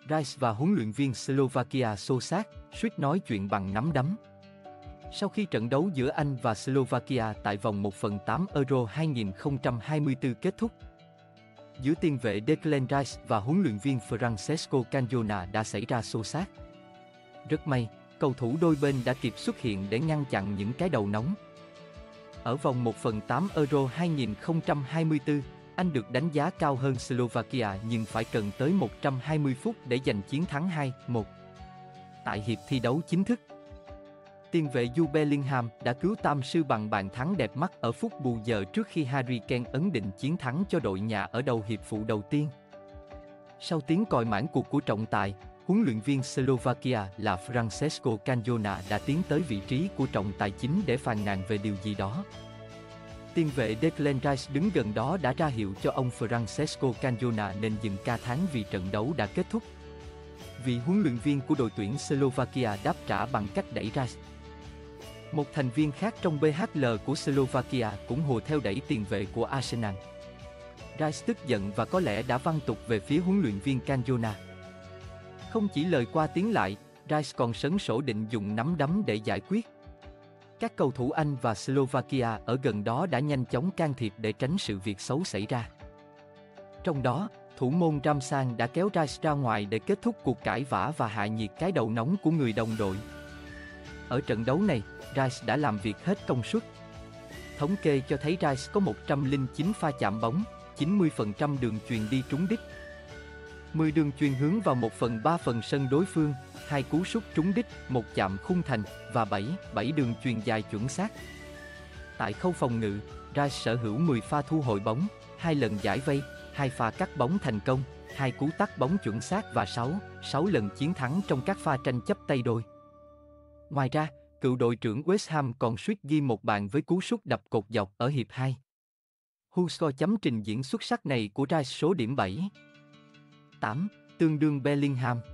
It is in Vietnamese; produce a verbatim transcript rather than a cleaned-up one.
Rice và huấn luyện viên Slovakia xô xát, suýt nói chuyện bằng nắm đấm. Sau khi trận đấu giữa Anh và Slovakia tại vòng một phần tám Euro hai không hai tư kết thúc, giữa tiền vệ Declan Rice và huấn luyện viên Francesco Candona đã xảy ra xô xát. Rất may, cầu thủ đôi bên đã kịp xuất hiện để ngăn chặn những cái đầu nóng. Ở vòng một phần tám Euro hai không hai tư, Anh được đánh giá cao hơn Slovakia nhưng phải cần tới một trăm hai mươi phút để giành chiến thắng hai một. Tại hiệp thi đấu chính thức, tiền vệ Jude Bellingham đã cứu tam sư bằng bàn thắng đẹp mắt ở phút bù giờ trước khi Harry Kane ấn định chiến thắng cho đội nhà ở đầu hiệp phụ đầu tiên. Sau tiếng còi mãn cuộc của trọng tài, huấn luyện viên Slovakia là Francesco Candona đã tiến tới vị trí của trọng tài chính để phàn nàn về điều gì đó. Tiền vệ Declan Rice đứng gần đó đã ra hiệu cho ông Francesco Candona nên dừng ca thán vì trận đấu đã kết thúc. Vị huấn luyện viên của đội tuyển Slovakia đáp trả bằng cách đẩy Rice. Một thành viên khác trong bê hát lờ của Slovakia cũng hùa theo đẩy tiền vệ của Arsenal. Rice tức giận và có lẽ đã văng tục về phía huấn luyện viên Candona. Không chỉ lời qua tiếng lại, Rice còn sấn sổ định dùng nắm đấm để giải quyết. Các cầu thủ Anh và Slovakia ở gần đó đã nhanh chóng can thiệp để tránh sự việc xấu xảy ra. Trong đó, thủ môn Ramsang đã kéo Rice ra ngoài để kết thúc cuộc cãi vã và hạ nhiệt cái đầu nóng của người đồng đội. Ở trận đấu này, Rice đã làm việc hết công suất. Thống kê cho thấy Rice có một trăm lẻ chín pha chạm bóng, chín mươi phần trăm đường chuyền đi trúng đích. mười đường chuyền hướng vào một phần ba phần sân đối phương, hai cú sút trúng đích, một chạm khung thành và bảy, bảy đường chuyền dài chuẩn xác. Tại khâu phòng ngự, Rice sở hữu mười pha thu hồi bóng, hai lần giải vây, hai pha cắt bóng thành công, hai cú tắt bóng chuẩn xác và sáu, sáu lần chiến thắng trong các pha tranh chấp tay đôi. Ngoài ra, cựu đội trưởng West Ham còn suýt ghi một bàn với cú sút đập cột dọc ở hiệp hai. Hugo chấm trình diễn xuất sắc này của Rice số điểm bảy tám, tương đương Bellingham.